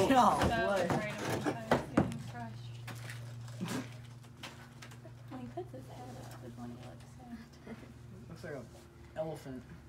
No So way. afraid of my toes getting crushed. When he puts his head up is when he looks sad. Looks like an elephant.